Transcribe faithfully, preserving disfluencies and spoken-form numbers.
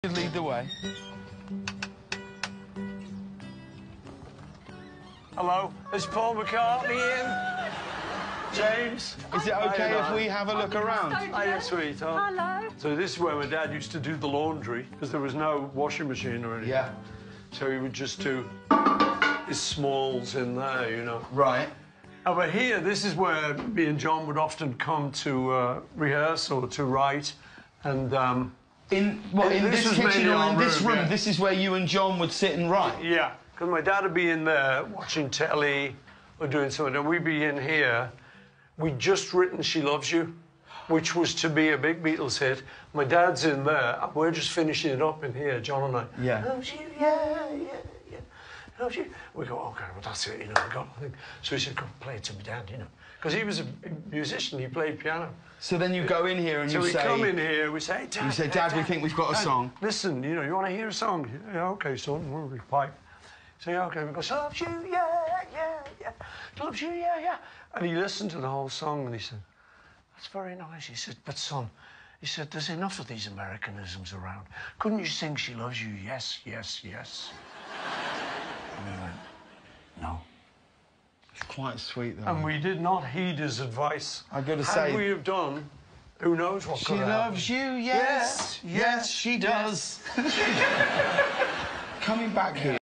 Lead the way. Hello, is Paul McCartney in? James? Is it okay if we have a look around? Hiya, sweetheart. Hello. So this is where my dad used to do the laundry, because there was no washing machine or anything. Yeah. So he would just do his smalls in there, you know. Right. Over here, this is where me and John would often come to uh, rehearse or to write, and... Um, In what? In this this, was kitchen mainly or our in this room, room? yeah. This is where you and John would sit and write. Yeah, because my dad would be in there watching telly or doing something, and we'd be in here. We'd just written "She Loves You," which was to be a big Beatles hit. My dad's in there, and we're just finishing it up in here, John and I. Yeah. Loves you, yeah, yeah, yeah. Loves you. We go, okay, well that's it, you know. We got nothing. So he said, "Go play it to my dad," you know, because he was a musician. He played piano. So then you go in here and So you we say... come in here, we say, Dad, You say, Dad, we think we've got a Dad, song. Listen, you know, you want to hear a song? Yeah, OK, son, we'll pipe. So, yeah, OK, we go, loves you, yeah, yeah, yeah. Loves you, yeah, yeah. And he listened to the whole song and he said, that's very nice. He said, but son, he said, there's enough of these Americanisms around. Couldn't you sing She Loves You? Yes, yes, yes. And we went, no. It's quite sweet, though. And we did not heed his advice. I got to Had say... we have done, who knows what She could have loves happened. you, yes. Yeah, Yes, she does. Coming back here.